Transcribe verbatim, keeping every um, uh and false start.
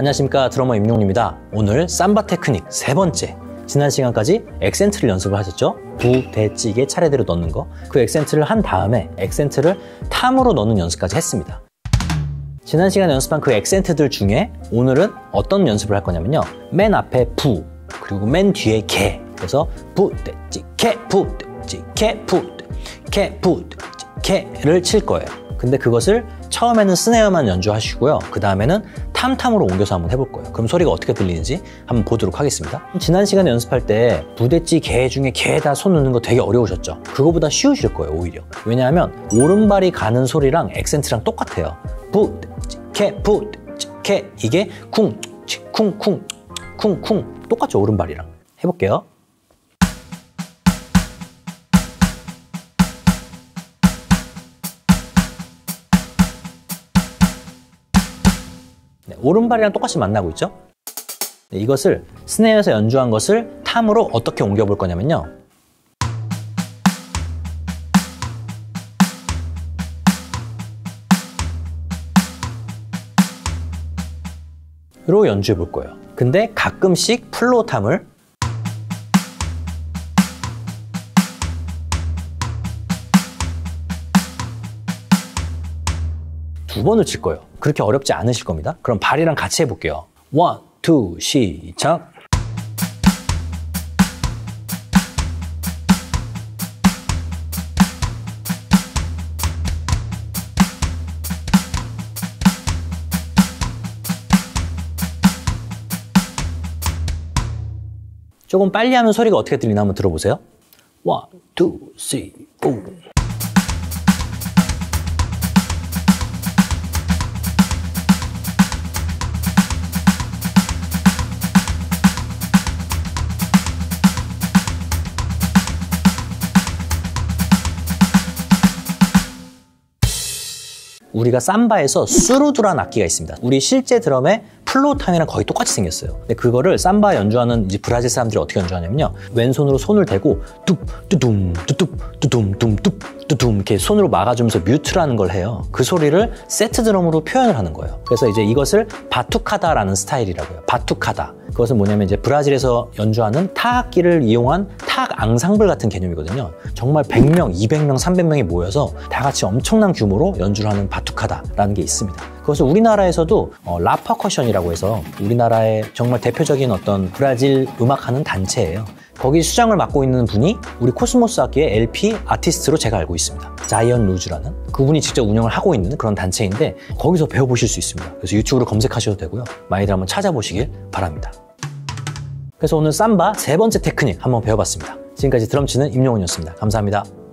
안녕하십니까, 드러머 임용입니다. 오늘 삼바 테크닉 세 번째. 지난 시간까지 액센트를 연습을 하셨죠? 부대찌개 차례대로 넣는 거. 그 액센트를 한 다음에 액센트를 탐으로 넣는 연습까지 했습니다. 지난 시간에 연습한 그 액센트들 중에 오늘은 어떤 연습을 할 거냐면요, 맨 앞에 부, 그리고 맨 뒤에 개. 그래서 부대찌개, 부대찌개, 부대찌개, 부대찌개를 칠 거예요. 근데 그것을 처음에는 스네어만 연주하시고요, 그 다음에는 탐탐으로 옮겨서 한번 해볼 거예요. 그럼 소리가 어떻게 들리는지 한번 보도록 하겠습니다. 지난 시간에 연습할 때 부대찌 개 중에 개에다 손 넣는 거 되게 어려우셨죠? 그거보다 쉬우실 거예요, 오히려. 왜냐하면 오른발이 가는 소리랑 액센트랑 똑같아요. 부대찌 개, 부대찌 개. 이게 쿵, 쿵, 쿵, 쿵, 쿵. 똑같죠, 오른발이랑. 해볼게요. 네, 오른발이랑 똑같이 만나고 있죠? 네, 이것을 스네어에서 연주한 것을 탐으로 어떻게 옮겨볼 거냐면요, 로 연주해 볼 거예요. 근데 가끔씩 플로우 탐을 두 번을 칠 거예요. 그렇게 어렵지 않으실 겁니다. 그럼 발이랑 같이 해볼게요. 원, 투, 시작! 조금 빨리 하면 소리가 어떻게 들리나 한번 들어보세요. 원, 투, 쓰리, 오. 우리가 삼바에서 수루드라는 악기가 있습니다. 우리 실제 드럼의 플로우 탐이랑 거의 똑같이 생겼어요. 근데 그거를 삼바 연주하는 이제 브라질 사람들이 어떻게 연주하냐면요, 왼손으로 손을 대고 뚝, 뚜둠, 뚜뚝, 뚜둠, 둠, 뚝, 뚜둠 이렇게 손으로 막아주면서 뮤트라는 걸 해요. 그 소리를 세트 드럼으로 표현을 하는 거예요. 그래서 이제 이것을 바투카다라는 스타일이라고요. 바투카다. 그것은 뭐냐면 이제 브라질에서 연주하는 타악기를 이용한 타악 앙상블 같은 개념이거든요. 정말 백 명, 이백 명, 삼백 명이 모여서 다 같이 엄청난 규모로 연주를 하는 바투카다라는 게 있습니다. 그것을 우리나라에서도 어, 라퍼커션이라고 해서 우리나라의 정말 대표적인 어떤 브라질 음악하는 단체예요. 거기 수장을 맡고 있는 분이 우리 코스모스 악기의 엘피 아티스트로 제가 알고 있습니다. 자이언 루즈라는 그분이 직접 운영을 하고 있는 그런 단체인데 거기서 배워보실 수 있습니다. 그래서 유튜브로 검색하셔도 되고요, 많이들 한번 찾아보시길 바랍니다. 그래서 오늘 삼바 세 번째 테크닉 한번 배워봤습니다. 지금까지 드럼 치는 임용훈이었습니다. 감사합니다.